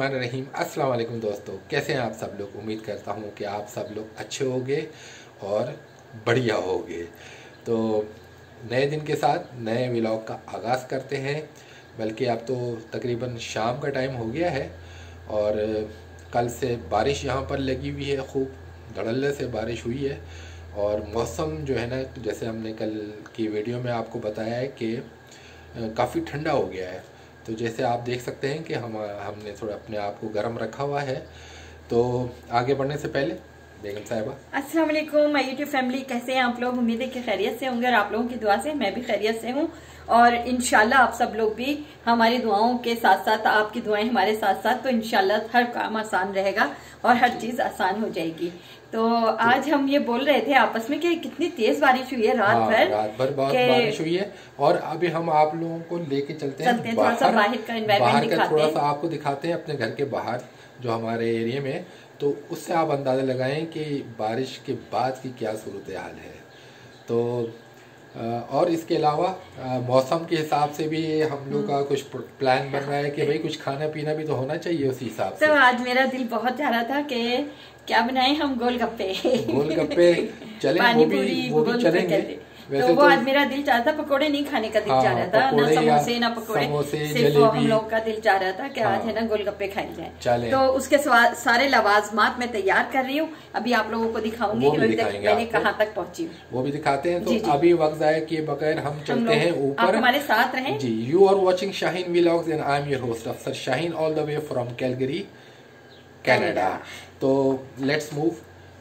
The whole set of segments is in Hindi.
बिस्मिल्लाहिर्रहमानिर्रहीम। अस्सलाम वालेकुम दोस्तों, कैसे हैं आप सब लोग। उम्मीद करता हूँ कि आप सब लोग अच्छे होंगे और बढ़िया होंगे। तो नए दिन के साथ नए व्लॉग का आगाज़ करते हैं। बल्कि अब तो तकरीबन शाम का टाइम हो गया है और कल से बारिश यहाँ पर लगी हुई है, खूब धड़ल्ले से बारिश हुई है। और मौसम जो है ना, जैसे हमने कल की वीडियो में आपको बताया है कि काफ़ी ठंडा हो गया है। तो जैसे आप देख सकते हैं कि हमने थोड़ा अपने आप को गर्म रखा हुआ है। तो आगे बढ़ने से पहले बेगम साहिबा, अस्सलाम वालेकुम माय यूट्यूब फैमिली, कैसे हैं आप लोग। उम्मीद है कि खैरियत से होंगे और आप लोगों की दुआ से मैं भी खैरियत से हूँ। और इंशाल्लाह आप सब लोग भी हमारी दुआओं के साथ साथ, आपकी दुआएं हमारे साथ साथ, तो इंशाल्लाह हर काम आसान रहेगा और हर चीज आसान हो जाएगी। तो आज हम ये बोल रहे थे आपस में कि कितनी तेज बारिश हुई है रात भर बहुत बारिश हुई है। और अभी हम आप लोगों को लेके चलते हैं थोड़ा सा बाहर का एनवायरनमेंट दिखाते हैं, थोड़ा सा आपको दिखाते हैं अपने घर के बाहर जो हमारे एरिया में। तो उससे आप अंदाज़ा लगाएं कि बारिश के बाद की क्या सूरत हाल है। तो और इसके अलावा मौसम के हिसाब से भी हम लोग का कुछ प्लान बन रहा है कि भाई कुछ खाना पीना भी तो होना चाहिए उसी हिसाब से। तो आज मेरा दिल बहुत चाह रहा था कि क्या बनाए हम, गोलगप्पे चलें, पानी पूरी वो भी चलेंगे। तो वो आज मेरा दिल चाह रहा था, पकोड़े नहीं खाने का दिल चाह रहा था, ना समोसे ना पकोड़े, सिर्फ हम लोग का दिल चाह रहा था कि आज है ना गोलगप्पे खाए जाए। तो उसके सारे लवाजमात मैं तैयार कर रही हूँ, अभी आप लोगों को दिखाऊंगी कि मैंने कहाँ तक पहुँची हूँ, वो भी दिखाते हैं। तो अभी वक्त जाए कि बगैर हम चलते हैं ऊपर, हमारे साथ रहें जी। You are watching Shaheen vlogs and I am your host Afsar Shaheen, all the way from Calgary, Canada. तो लेट्स मूव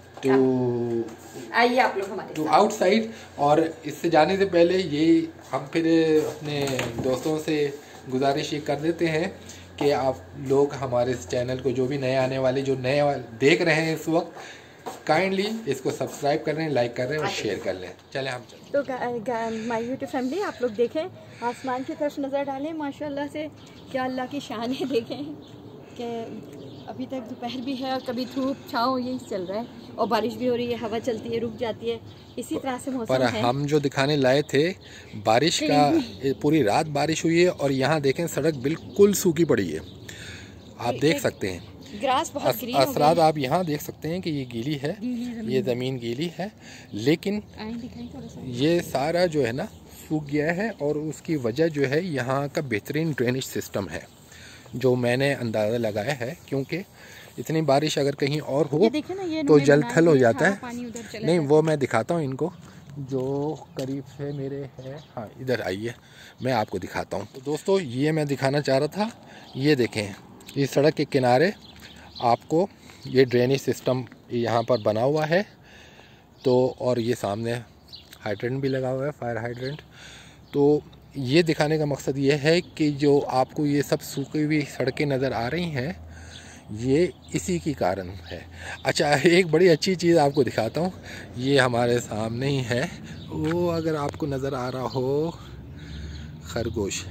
आइए आप लोग हमारे टू आउटसाइड। और इससे जाने से पहले ये हम फिर अपने दोस्तों से गुजारिश ये कर देते हैं कि आप लोग हमारे इस चैनल को, जो भी नए आने वाले, जो नए देख रहे हैं इस वक्त, काइंडली इसको सब्सक्राइब कर रहे हैं, लाइक कर रहे हैं और शेयर कर लें। चलें हम तो माय यूट्यूब फैमिली, आप लोग देखें, आसमान की तरफ नज़र डालें, माशाल्लाह से क्या अल्लाह की शान है। देखें कि अभी तक दोपहर भी है और कभी धूप छाँव यही चल रहा है और बारिश भी हो रही है, हवा चलती है, रुक जाती है, इसी तरह से मौसम पर है। हम जो दिखाने लाए थे बारिश का, पूरी रात बारिश हुई है और यहाँ देखें सड़क बिल्कुल सूखी पड़ी है, आप देख सकते हैं। ग्रास बहुत ग्रीन हो असरात आप यहाँ देख सकते हैं कि ये गीली है, ये ज़मीन गीली है, लेकिन ये सारा जो है ना सूख गया है। और उसकी वजह जो है यहाँ का बेहतरीन ड्रेनेज सिस्टम है, जो मैंने अंदाज़ा लगाया है। क्योंकि इतनी बारिश अगर कहीं और हो तो जल थल हो जाता है। नहीं, वो मैं दिखाता हूँ इनको, जो करीब से मेरे है। हाँ, इधर आइए, मैं आपको दिखाता हूँ। तो दोस्तों, ये मैं दिखाना चाह रहा था, ये देखें, इस सड़क के किनारे आपको ये ड्रेनेज सिस्टम यहाँ पर बना हुआ है। तो और ये सामने हाइड्रेंट भी लगा हुआ है, फायर हाइड्रेंट। तो ये दिखाने का मकसद ये है कि जो आपको ये सब सूखी हुई सड़कें नज़र आ रही हैं, ये इसी की कारण है। अच्छा, एक बड़ी अच्छी चीज़ आपको दिखाता हूँ, ये हमारे सामने ही है, वो अगर आपको नज़र आ रहा हो, खरगोश,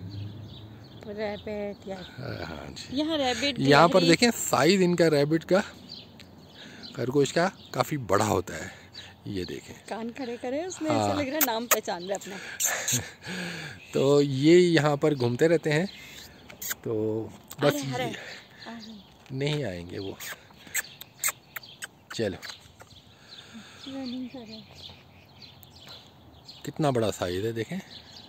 रैबिट। हाँ जी, यहाँ रैबिट, यहाँ पर देखें साइज इनका रैबिट का, खरगोश का काफ़ी बड़ा होता है। ये देखें, कान खड़े करे उसमें, ऐसा लग रहा है नाम पहचान रहे अपना। तो ये यहाँ पर घूमते रहते हैं। तो बस नहीं आएंगे वो, चलो। कितना बड़ा साइज है देखें।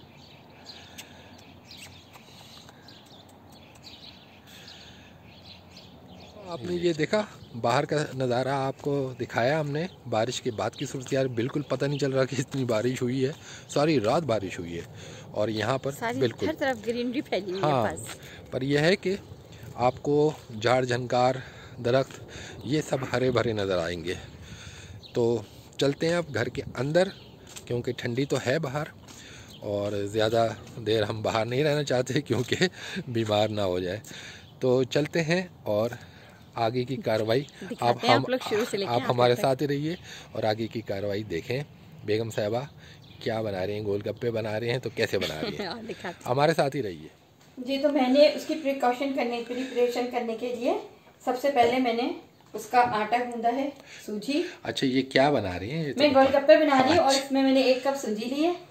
आपने ये देखा, बाहर का नज़ारा आपको दिखाया हमने। बारिश के बाद की सूरत यार बिल्कुल पता नहीं चल रहा कि इतनी बारिश हुई है, सारी रात बारिश हुई है। और यहाँ पर बिल्कुल हर तरफ ग्रीनरी फैली हुई है। हाँ, पर यह है कि आपको झाड़ झंकार, दरख्त, ये सब हरे भरे नज़र आएंगे। तो चलते हैं अब घर के अंदर, क्योंकि ठंडी तो है बाहर और ज़्यादा देर हम बाहर नहीं रहना चाहते क्योंकि बीमार ना हो जाए। तो चलते हैं और आगे की कार्रवाई आप हमारे साथ ही रहिए और आगे की कार्रवाई देखें। बेगम साहिबा क्या बना रही हैं, गोलगप्पे बना रहे हैं, तो कैसे बना रही हैं, हमारे साथ ही रहिए जी। तो मैंने उसकी प्रिपरेशन करने के लिए सबसे पहले मैंने उसका आटा गूंदा है, सूजी। अच्छा, ये क्या बना रही हैं? मैं गोलगप्पे बना रही हूँ और इसमें मैंने 1 कप सूजी ली है।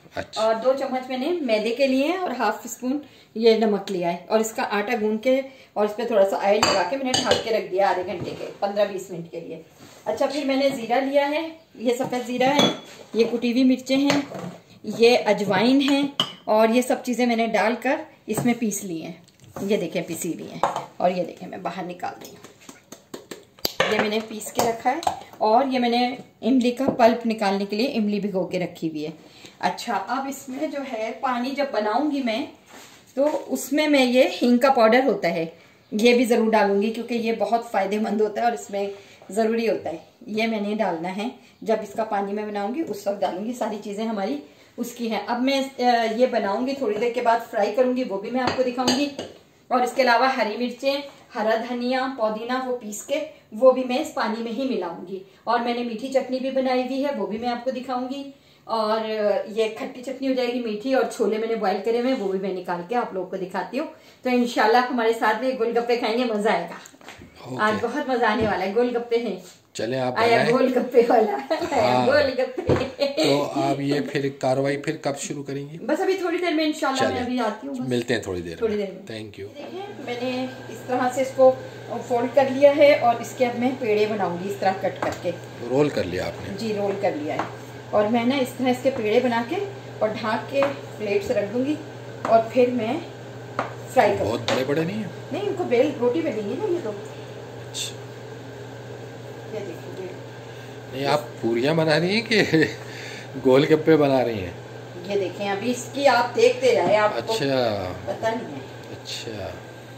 अच्छा। और 2 चम्मच मैंने मैदे के लिए हैं और हाफ स्पून ये नमक लिया है। और इसका आटा गूंद के और इस पर थोड़ा सा ऑयल लगा के मैंने ढक के रख दिया आधे घंटे के 15-20 मिनट के लिए। अच्छा, फिर मैंने जीरा लिया है, ये सफ़ेद जीरा है, ये कुटी हुई मिर्चें हैं, ये अजवाइन है और ये सब चीज़ें मैंने डालकर इसमें पीस ली हैं। ये देखें पिसी हुई हैं और ये देखें मैं बाहर निकाल दी हूँ। ये मैंने पीस के रखा है और ये मैंने इमली का पल्प निकालने के लिए इमली भिगो के रखी हुई है। अच्छा, अब इसमें जो है पानी जब बनाऊंगी मैं तो उसमें मैं ये हींग का पाउडर होता है ये भी ज़रूर डालूंगी क्योंकि ये बहुत फ़ायदेमंद होता है और इसमें ज़रूरी होता है। ये मैंने डालना है जब इसका पानी मैं बनाऊंगी उस वक्त डालूंगी, सारी चीज़ें हमारी उसकी हैं। अब मैं ये बनाऊंगी, थोड़ी देर के बाद फ्राई करूंगी, वो भी मैं आपको दिखाऊंगी। और इसके अलावा हरी मिर्चें, हरा धनिया, पुदीना वो पीस के वो भी मैं इस पानी में ही मिलाऊंगी। और मैंने मीठी चटनी भी बनाई हुई है, वो भी मैं आपको दिखाऊंगी। और ये खट्टी चटनी हो जाएगी मीठी, और छोले मैंने बॉईल करे हुए वो भी मैं निकाल के आप लोगों को दिखाती हूँ। तो इंशाल्लाह हमारे साथ में गोलगप्पे खाएंगे, मजा आएगा। आज बहुत मजा आने वाला है। गोलगप्पे हैं, चले आप आया गोलगप्पे वाला। हाँ। गोलगप्पे तो आप ये फिर कार्रवाई फिर कब शुरू करेंगी? बस अभी थोड़ी देर में इंशाल्लाह, मैं अभी आती हूँ, मिलते हैं थोड़ी देर में। Thank you. मैंने इस तरह से इसको फोल्ड कर लिया है और इसके अब मैं पेड़े बनाऊंगी इस तरह कट करके। रोल कर लिया आपने? जी, रोल कर लिया है। और मैं ना इस तरह इसके पेड़े बना के और ढाक के प्लेट से रख दूंगी और फिर मैं फ्राई करूँगी। बहुत बड़े बड़े नहीं है? नहीं, इनको बेल रोटी बेलेंगे ना ये तो। अच्छा, ये देखिए, नहीं आप पूरियां बना रही हैं कि गोलगप्पे बना रही हैं? ये देखें, अभी इसकी आप देखते जाए, आपको अच्छा पता नहीं है। अच्छा,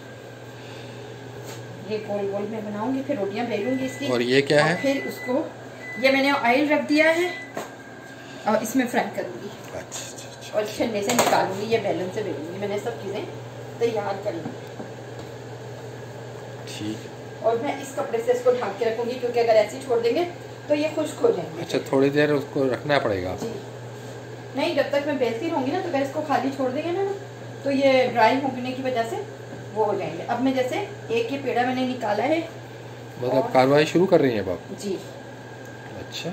ये गोल गोल मैं बनाऊंगी, फिर रोटियां बेलूंगी इसकी। और ये क्या है? फिर उसको ये मैंने ऑयल रख दिया है और इसमें फ्राई करूंगी। अच्छा। और छन्ने से निकालूंगी, ये बेलन से बेलूंगी। मैंने सब चीजें तैयार कर ली। ठीक है। और मैं इस कपड़े से इसको ढक के रखूंगी क्योंकि अगर ऐसे ही छोड़ देंगे तो ये खुश्क हो जाएंगे। अच्छा, थोड़ी देर उसको रखना पड़ेगा? जी नहीं, जब तक मैं बेचती रहूंगी ना, तो अगर इसको खाली छोड़ देंगे ना तो ये ड्राई होने की वजह से वो हो जाएंगे। अब मैं जैसे एक ये पेड़ा मैंने निकाला है, मतलब कार्रवाई शुरू कर रही हैं आप? जी। अच्छा,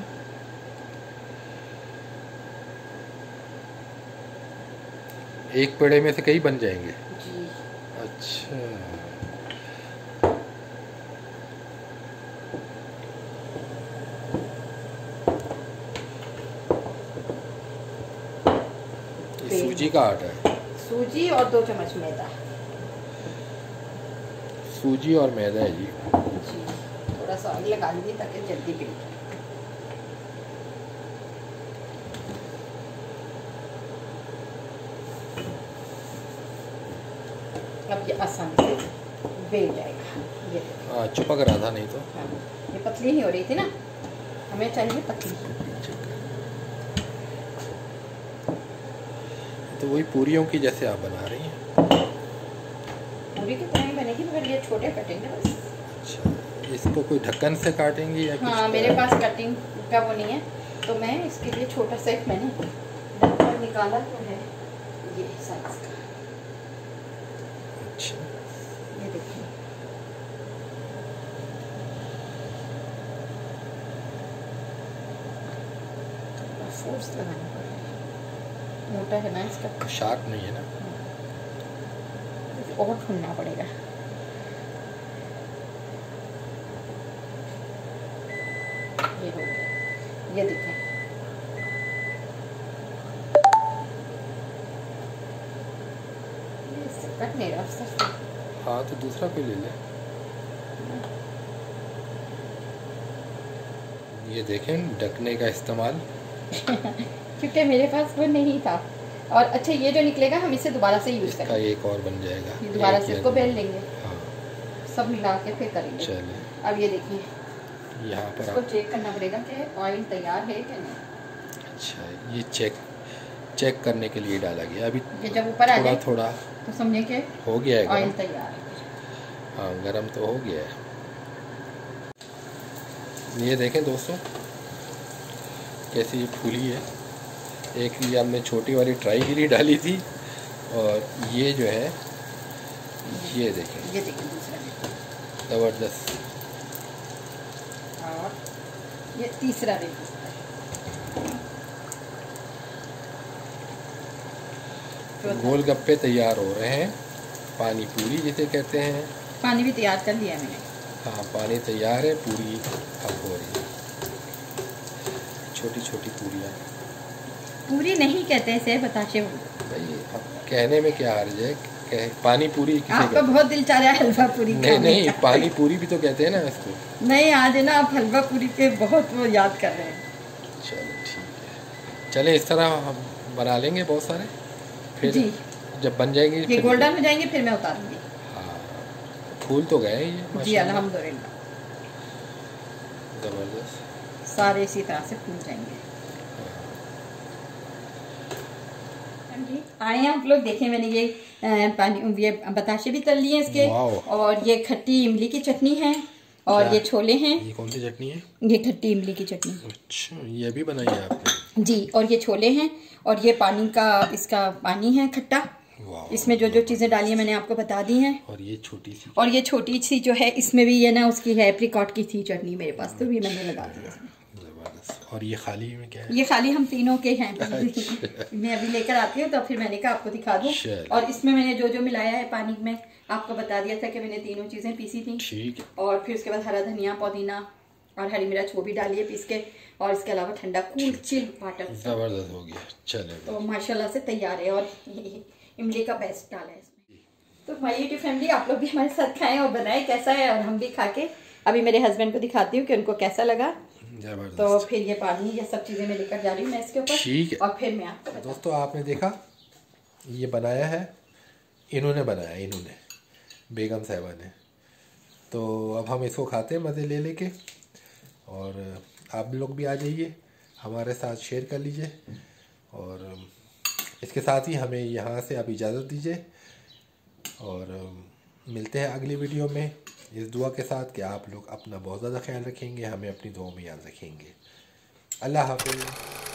एक पेड़े में से कई बन जाएंगे? जी। अच्छा, सूजी का आटा है? सूजी और 2 चम्मच मैदा। सूजी और मैदा है जी। थोड़ा सा ऑयल लगा लीजिए ताकि जल्दी पिघल जाए। अब ये आसानी से बेल जाएगा। ये हाँ, चिपक रहा था नहीं तो। हाँ, ये पतली ही हो रही थी ना, हमें चाहिए पतली। तो वही पूरियों की जैसे आप बना रही हैं? पूरी की तरह ही बनेगी मगर ये छोटे कटेंगे बस। अच्छा, इसको कोई ढक्कन से काटेंगी या? हाँ, मेरे पास कटिंग का वो नहीं है तो मैं इसके लिए छोटा सा एक मैंने ढक्कन निकाला तो है ये साइज का। अच्छा, ये देखिए, फोर्स लगाना पड़ेगा, मोटा है ना इसका, शार्प नहीं है ना? और ढूंढना पड़ेगा। ये हो गया, ये देखिए। कट नहीं रहा सच। हाँ, तो दूसरा कोई ले ले। ये देखें ढकने का इस्तेमाल क्योंकि मेरे पास वो नहीं था। और अच्छा, ये जो निकलेगा हम इसे दोबारा से यूज करेंगे। एक और बन जाएगा, दोबारा से इसको बेल लेंगे। हाँ, सब मिला के फिर करेंगे। चलिए, अब ये देखिए, यहाँ पर इसको चेक करना पड़ेगा कि ऑयल तैयार है कि नहीं। अच्छा, ये चेक करने के लिए डाला गया। अभी ये जब ऊपर आ जाए थोड़ा तो समझे कि हो गया है, ऑयल तैयार है। हाँ, गरम तो हो गया है। ये देखें दोस्तों कैसी ये फूली है। एक ये हमने छोटी वाली ट्राईगिरी डाली थी और ये जो है ये देखें, ये देखिए दूसरा ज़बरदस्त। और ये तीसरा भी। गोलगप्पे तैयार हो रहे हैं, पानी पूरी जिसे कहते हैं। पानी भी तैयार कर लिया मैंने। हाँ, पानी तैयार है, पूरी अब हो रही है। छोटी छोटी पूरियाँ। पूरी नहीं कहते इसे, बताशे भाई अब कहने में क्या हर्ज है, पानी पूरी किसे आपका बहुत दिल चाह रहा है हलवा पूरी। नहीं, पानी पूरी भी तो कहते हैं ना इसको। नहीं, आज है ना आप हलवा पूरी के बहुत वो याद कर रहे हैं। चलो ठीक है, चले इस तरह हम बना लेंगे बहुत सारे, फिर जी। जब बन जाएंगे ये गोल्डन हो जाएंगे फिर मैं उतारूंगी। हाँ, फूल तो गए ये जी अल्हम्दुलिल्लाह, जबरदस्त, सारे इसी तरह से फूल जाएंगे। आए हैं आप लोग, देखें मैंने ये पानी ये बताशे भी तल लिए इसके, और ये खट्टी इमली की चटनी है, और ये छोले हैं। ये कौन सी चटनी है? ये खट्टी इमली की चटनी। अच्छा, ये भी बनाई है आपने? जी, और ये छोले हैं, और ये पानी का इसका पानी है खट्टा, इसमें जो जो चीजें डाली है मैंने आपको बता दी हैं। और ये छोटी सी जो है इसमें भी ये ना उसकी है एप्रिकॉट की थी चटनी मेरे पास, तो भी मैंने लगा दी इसमें। और ये खाली में क्या है? ये खाली हम तीनों के हैं। मैं अभी लेकर आती हूँ तो फिर मैंने कहा आपको दिखा दूँ। और इसमें मैंने जो जो मिलाया है पानी में आपको बता दिया था कि मैंने तीनों चीजें पीसी थी। ठीक है। और फिर उसके बाद हरा धनिया, पुदीना और हरी मिर्च वो भी डाली है पीस के, और इसके अलावा ठंडा कूल चिल वाटर। जबरदस्त हो गया, चले तो माशाल्लाह से तैयार है, और इमली का पेस्ट डाला है इसमें। तो माय यूट्यूब फैमिली, आप लोग भी हमारे साथ खाएं और बनाएं कैसा है, और हम भी खा के अभी मेरे हस्बैंड को दिखाती हूँ कि उनको कैसा लगा। तो फिर ये पानी ये सब चीजें मैं लेकर जा रही हूँ मैं इसके ऊपर। ठीक है। और फिर मैं आपको दोस्तों, आपने देखा ये बनाया है, इन्होंने बनाया, इन्होंने बेगम साहिबा ने। तो अब हम इसको खाते हैं मज़े ले लेके, और आप लोग भी आ जाइए हमारे साथ, शेयर कर लीजिए, और इसके साथ ही हमें यहाँ से अब इजाज़त दीजिए, और मिलते हैं अगली वीडियो में इस दुआ के साथ कि आप लोग अपना बहुत ज़्यादा ख्याल रखेंगे, हमें अपनी दुआ में याद रखेंगे। अल्लाह हाफ़िज़।